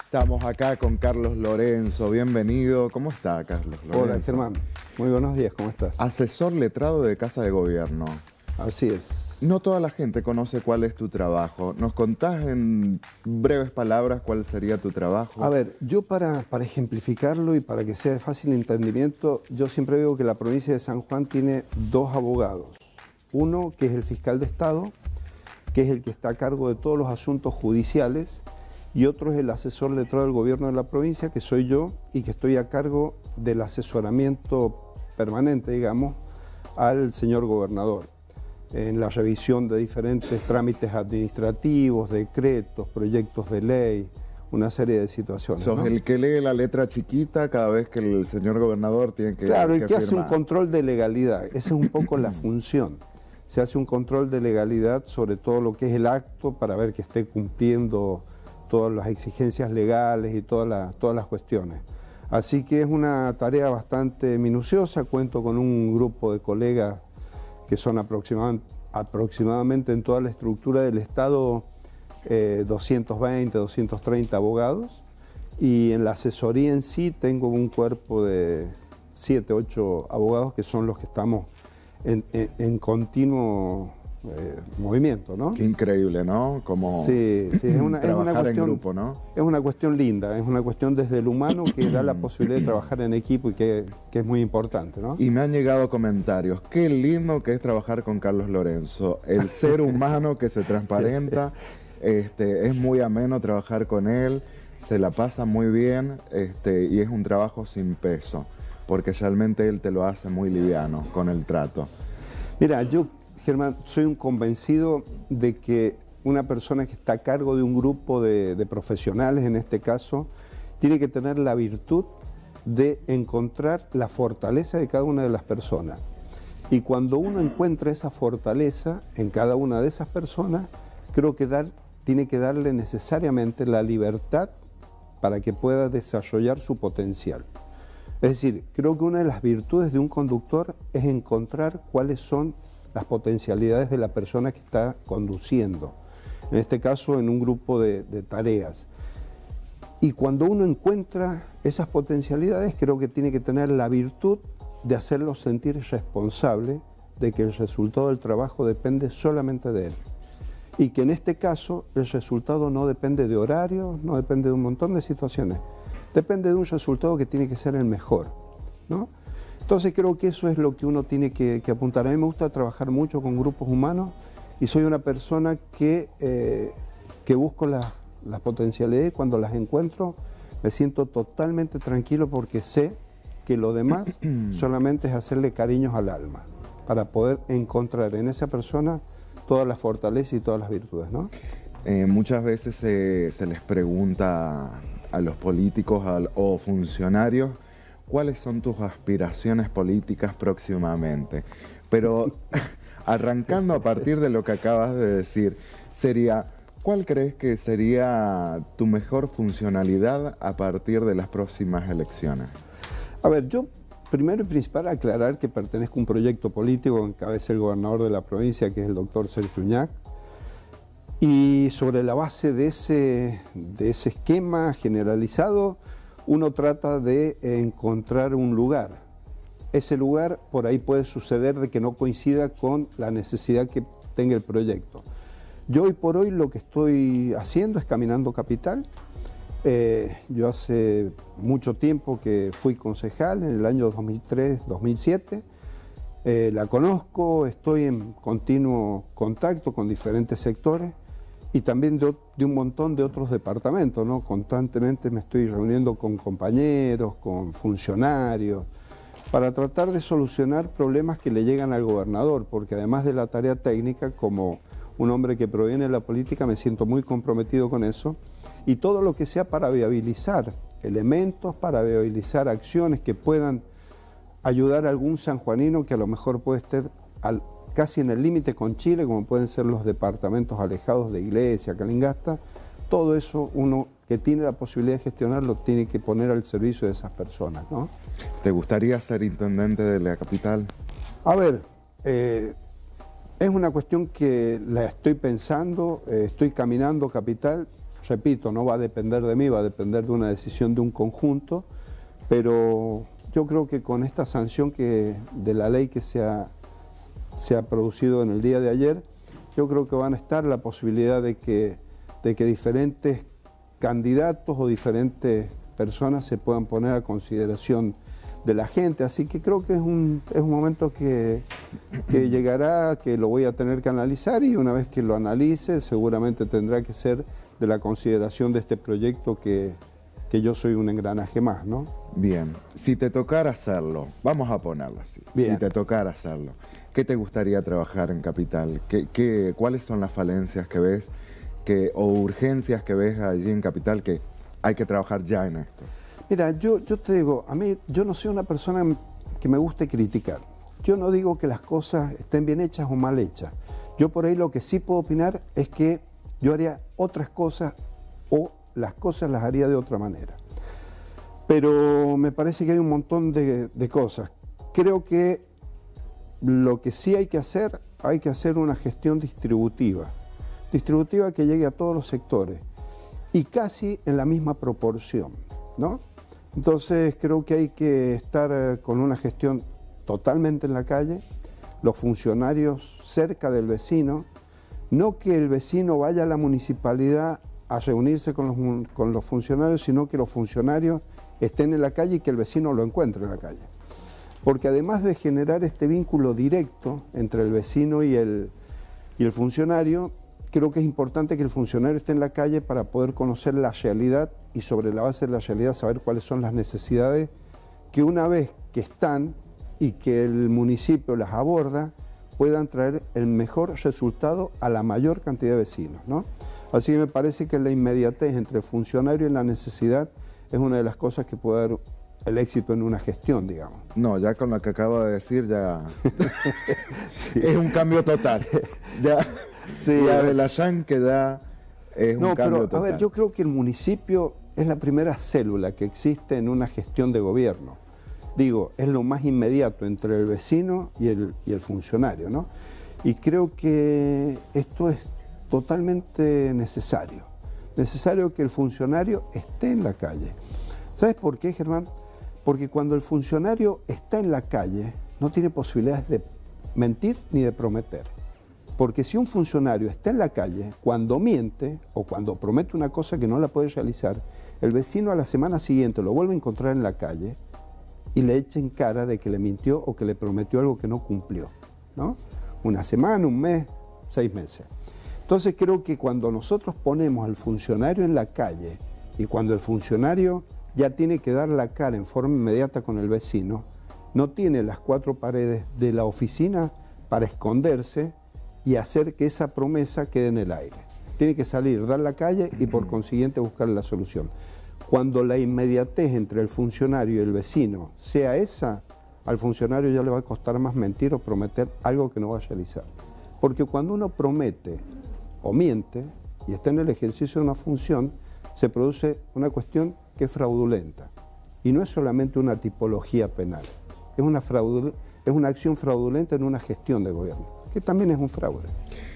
Estamos acá con Carlos Lorenzo, bienvenido. ¿Cómo está, Carlos Lorenzo? Hola, Germán. Muy buenos días, ¿cómo estás? Asesor letrado de Casa de Gobierno. Así es. No toda la gente conoce cuál es tu trabajo. ¿Nos contás en breves palabras cuál sería tu trabajo? A ver, yo para ejemplificarlo y para que sea de fácil entendimiento, yo siempre veo que la provincia de San Juan tiene dos abogados. Uno que es el fiscal de Estado, que es el que está a cargo de todos los asuntos judiciales, y otro es el asesor letrado del gobierno de la provincia, que soy yo, y que estoy a cargo del asesoramiento permanente, digamos, al señor gobernador, en la revisión de diferentes trámites administrativos, decretos, proyectos de ley, una serie de situaciones. Sos, ¿no?, el que lee la letra chiquita cada vez que el señor gobernador tiene que Claro, el que firmar. hace un control de legalidad, esa es un poco la función. Se hace un control de legalidad sobre todo lo que es el acto para ver que esté cumpliendo todas las exigencias legales y todas las cuestiones. Así que es una tarea bastante minuciosa. Cuento con un grupo de colegas que son aproximadamente en toda la estructura del Estado 220, 230 abogados, y en la asesoría en sí tengo un cuerpo de 7, 8 abogados que son los que estamos en continuo movimiento, ¿no? Qué increíble, ¿no? Como sí, es una trabajar cuestión, en grupo, ¿no? Es una cuestión linda, es una cuestión desde el humano que da la posibilidad de trabajar en equipo y que es muy importante, ¿no? Y me han llegado comentarios, qué lindo que es trabajar con Carlos Lorenzo, el ser humano que se transparenta, es muy ameno trabajar con él, se la pasa muy bien, y es un trabajo sin peso, porque realmente él te lo hace muy liviano con el trato. Mira, yo, Germán, soy un convencido de que una persona que está a cargo de un grupo de profesionales, en este caso, tiene que tener la virtud de encontrar la fortaleza de cada una de las personas. Y cuando uno encuentra esa fortaleza en cada una de esas personas, creo que tiene que darle necesariamente la libertad para que pueda desarrollar su potencial. Es decir, creo que una de las virtudes de un conductor es encontrar cuáles son las potencialidades de la persona que está conduciendo, en este caso en un grupo de tareas. Y cuando uno encuentra esas potencialidades, creo que tiene que tener la virtud de hacerlo sentir responsable de que el resultado del trabajo depende solamente de él. Y que en este caso el resultado no depende de horarios, no depende de un montón de situaciones, depende de un resultado que tiene que ser el mejor, ¿no? Entonces creo que eso es lo que uno tiene que apuntar. A mí me gusta trabajar mucho con grupos humanos y soy una persona que busco las potencialidades. Cuando las encuentro me siento totalmente tranquilo porque sé que lo demás solamente es hacerle cariños al alma para poder encontrar en esa persona todas las fortalezas y todas las virtudes, ¿no? Muchas veces se les pregunta a los políticos o funcionarios cuáles son tus aspiraciones políticas próximamente. Pero arrancando a partir de lo que acabas de decir, ¿cuál crees que sería tu mejor funcionalidad a partir de las próximas elecciones? A ver, yo primero y principal aclarar que pertenezco a un proyecto político que encabeza el gobernador de la provincia, que es el doctor Sergio Uñac, y sobre la base de ese esquema generalizado, uno trata de encontrar un lugar. Ese lugar por ahí puede suceder de que no coincida con la necesidad que tenga el proyecto. Yo hoy por hoy lo que estoy haciendo es caminando capital. Yo hace mucho tiempo que fui concejal, en el año 2003-2007. La conozco, estoy en continuo contacto con diferentes sectores y también de un montón de otros departamentos, ¿no? Constantemente me estoy reuniendo con compañeros, con funcionarios, para tratar de solucionar problemas que le llegan al gobernador, porque además de la tarea técnica, como un hombre que proviene de la política, me siento muy comprometido con eso, y todo lo que sea para viabilizar elementos, para viabilizar acciones que puedan ayudar a algún sanjuanino que a lo mejor puede estar casi en el límite con Chile, como pueden ser los departamentos alejados de Iglesia, Calingasta. Todo eso uno que tiene la posibilidad de gestionarlo tiene que poner al servicio de esas personas, ¿no? ¿Te gustaría ser intendente de la capital? A ver, es una cuestión que la estoy pensando, estoy caminando capital. repito, no va a depender de mí, va a depender de una decisión de un conjunto, pero yo creo que con esta sanción de la ley que se ha producido en el día de ayer, yo creo que van a estar la posibilidad de que diferentes candidatos o diferentes personas se puedan poner a consideración de la gente, así que creo que es un momento que llegará, que lo voy a tener que analizar, y una vez que lo analice seguramente tendrá que ser de la consideración de este proyecto que yo soy un engranaje más, ¿no? Bien, si te tocara hacerlo, vamos a ponerlo así, Bien. Si te tocara hacerlo, ¿qué te gustaría trabajar en Capital? ¿Cuáles son las falencias que ves o urgencias que ves allí en Capital que hay que trabajar ya en esto? Mira, yo te digo, a mí yo no soy una persona que me guste criticar. Yo no digo que las cosas estén bien hechas o mal hechas. Yo por ahí lo que sí puedo opinar es que yo haría otras cosas o las cosas las haría de otra manera. Pero me parece que hay un montón de cosas. Creo que lo que sí hay que hacer una gestión distributiva que llegue a todos los sectores y casi en la misma proporción, ¿no? Entonces creo que hay que estar con una gestión totalmente en la calle, los funcionarios cerca del vecino, no que el vecino vaya a la municipalidad a reunirse con los funcionarios, sino que los funcionarios estén en la calle y que el vecino lo encuentre en la calle. Porque además de generar este vínculo directo entre el vecino y el funcionario, creo que es importante que el funcionario esté en la calle para poder conocer la realidad y sobre la base de la realidad saber cuáles son las necesidades que una vez que están y que el municipio las aborda, puedan traer el mejor resultado a la mayor cantidad de vecinos, ¿no? Así que me parece que la inmediatez entre el funcionario y la necesidad es una de las cosas que puede dar el éxito en una gestión, digamos. No, ya con lo que acabo de decir ya sí. Es un cambio total. Ya, sí, la de la que da es un cambio total. A ver, yo creo que el municipio es la primera célula que existe en una gestión de gobierno. Digo, es lo más inmediato entre el vecino y el funcionario, ¿no? Y creo que esto es totalmente necesario. Necesario que el funcionario esté en la calle. ¿Sabes por qué, Germán? Porque cuando el funcionario está en la calle, no tiene posibilidades de mentir ni de prometer. Porque si un funcionario está en la calle, cuando miente o cuando promete una cosa que no la puede realizar, el vecino a la semana siguiente lo vuelve a encontrar en la calle y le echa en cara de que le mintió o que le prometió algo que no cumplió, ¿no? Una semana, un mes, 6 meses. Entonces creo que cuando nosotros ponemos al funcionario en la calle y cuando el funcionario ya tiene que dar la cara en forma inmediata con el vecino, no tiene las 4 paredes de la oficina para esconderse y hacer que esa promesa quede en el aire. Tiene que salir, dar la calle y por consiguiente buscar la solución. Cuando la inmediatez entre el funcionario y el vecino sea esa, al funcionario ya le va a costar más mentir o prometer algo que no va a realizar. Porque cuando uno promete o miente y está en el ejercicio de una función, se produce una cuestión que es fraudulenta. Y no es solamente una tipología penal, es una acción fraudulenta en una gestión de gobierno, que también es un fraude.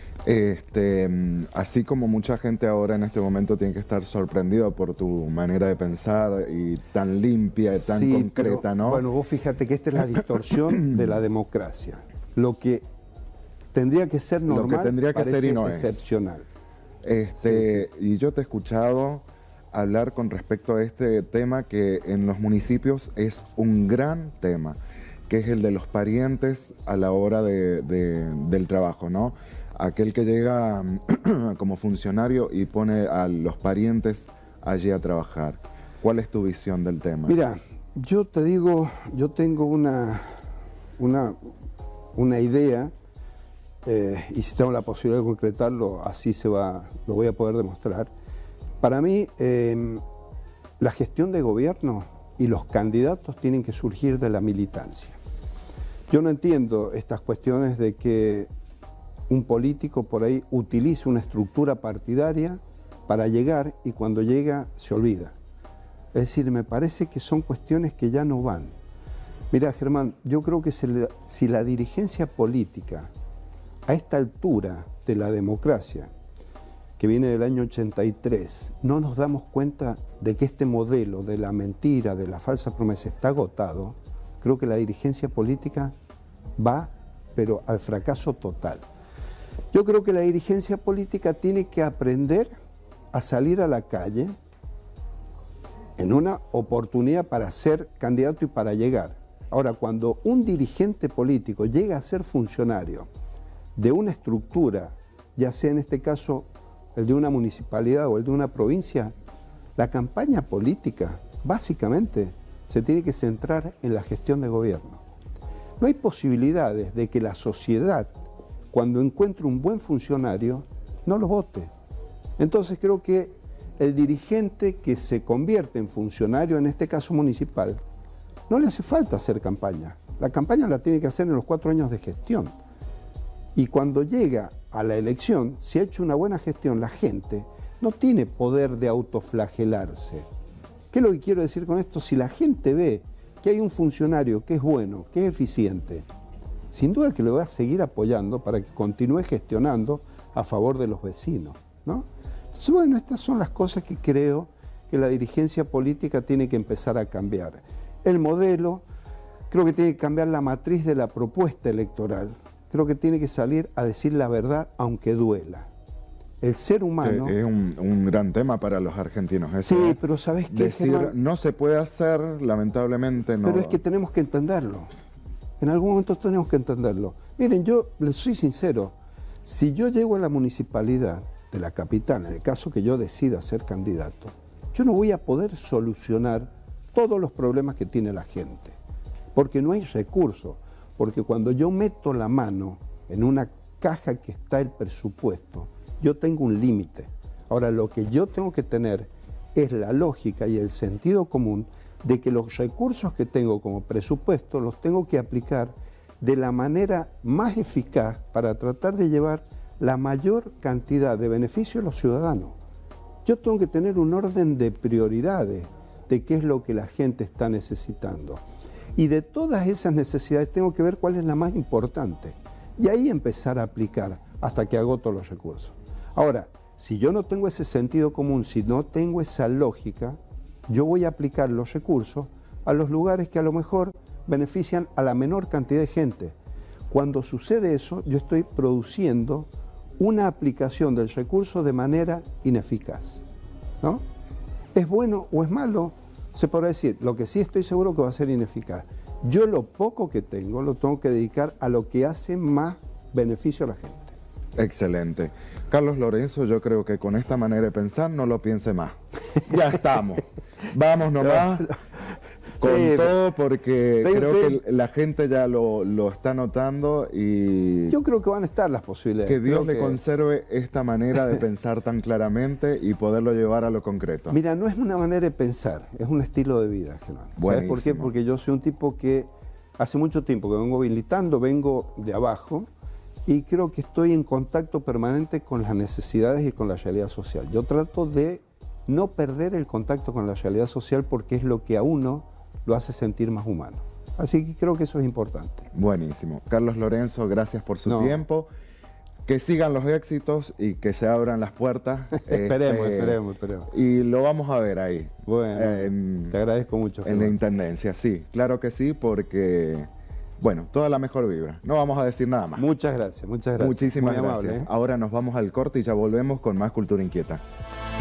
Así como mucha gente ahora en este momento tiene que estar sorprendida por tu manera de pensar y tan limpia y tan concreta, pero, ¿no? Bueno, vos fíjate que esta es la distorsión de la democracia. Lo que tendría que ser normal, lo que tendría que ser y no excepcional. Y yo te he escuchado hablar con respecto a este tema que en los municipios es un gran tema, que es el de los parientes a la hora del trabajo, ¿no? Aquel que llega como funcionario y pone a los parientes allí a trabajar. ¿Cuál es tu visión del tema? Mira, yo te digo, yo tengo una idea, y si tengo la posibilidad de concretarlo, así lo voy a poder demostrar. Para mí, la gestión de gobierno y los candidatos tienen que surgir de la militancia. Yo no entiendo estas cuestiones de que un político por ahí utilice una estructura partidaria para llegar y cuando llega se olvida. Es decir, me parece que son cuestiones que ya no van. Mira, Germán, yo creo que si la dirigencia política a esta altura de la democracia que viene del año 83, no nos damos cuenta de que este modelo de la mentira, de la falsa promesa está agotado, creo que la dirigencia política va, pero al fracaso total. Yo creo que la dirigencia política tiene que aprender a salir a la calle en una oportunidad para ser candidato y para llegar. Ahora, cuando un dirigente político llega a ser funcionario de una estructura, ya sea en este caso el de una municipalidad o el de una provincia, la campaña política básicamente se tiene que centrar en la gestión de gobierno. No hay posibilidades de que la sociedad, cuando encuentre un buen funcionario, no lo vote. Entonces creo que el dirigente que se convierte en funcionario, en este caso municipal, no le hace falta hacer campaña. La campaña la tiene que hacer en los 4 años de gestión. Y cuando llega a la elección, si ha hecho una buena gestión, la gente no tiene poder de autoflagelarse. ¿Qué es lo que quiero decir con esto? Si la gente ve que hay un funcionario que es bueno, que es eficiente, sin duda que lo va a seguir apoyando para que continúe gestionando a favor de los vecinos, ¿no? Entonces, bueno, estas son las cosas que creo que la dirigencia política tiene que empezar a cambiar. El modelo, creo que tiene que cambiar la matriz de la propuesta electoral. Creo que tiene que salir a decir la verdad aunque duela. El ser humano... Es un gran tema para los argentinos. Eso, sí, pero ¿sabes qué, decir, Germán? no se puede hacer, lamentablemente no. Pero es que tenemos que entenderlo. En algún momento tenemos que entenderlo. Miren, yo les soy sincero. Si yo llego a la municipalidad de la capital, en el caso que yo decida ser candidato, yo no voy a poder solucionar todos los problemas que tiene la gente. Porque no hay recursos. Porque cuando yo meto la mano en una caja que está el presupuesto, yo tengo un límite. Ahora, lo que yo tengo que tener es la lógica y el sentido común de que los recursos que tengo como presupuesto los tengo que aplicar de la manera más eficaz para tratar de llevar la mayor cantidad de beneficios a los ciudadanos. Yo tengo que tener un orden de prioridades de qué es lo que la gente está necesitando. Y de todas esas necesidades tengo que ver cuál es la más importante. Y ahí empezar a aplicar hasta que agoto los recursos. Ahora, si yo no tengo ese sentido común, si no tengo esa lógica, yo voy a aplicar los recursos a los lugares que a lo mejor benefician a la menor cantidad de gente. Cuando sucede eso, yo estoy produciendo una aplicación del recurso de manera ineficaz, ¿no? ¿Es bueno o es malo? Se podrá decir. Lo que sí estoy seguro que va a ser ineficaz. Yo lo poco que tengo lo tengo que dedicar a lo que hace más beneficio a la gente. Excelente. Carlos Lorenzo, yo creo que con esta manera de pensar no lo piense más. Ya estamos. Vamos nomás con sí, todo porque creo que la gente ya lo está notando y... Yo creo que van a estar las posibilidades. Que Dios le conserve esta manera de pensar tan claramente y poderlo llevar a lo concreto. Mira, no es una manera de pensar, es un estilo de vida, Germán. ¿Sabes por qué? Porque yo soy un tipo que hace mucho tiempo que vengo militando, vengo de abajo y creo que estoy en contacto permanente con las necesidades y con la realidad social. Yo trato de no perder el contacto con la realidad social porque es lo que a uno lo hace sentir más humano. Así que creo que eso es importante. Buenísimo. Carlos Lorenzo, gracias por su tiempo. Que sigan los éxitos y que se abran las puertas. Esperemos. Y lo vamos a ver ahí. Bueno, te agradezco mucho. En la Intendencia, sí. Claro que sí, porque, bueno, toda la mejor vibra. No vamos a decir nada más. Muchas gracias. Muchísimas gracias. Amable, ¿eh? Ahora nos vamos al corte y ya volvemos con más Cultura Inquieta.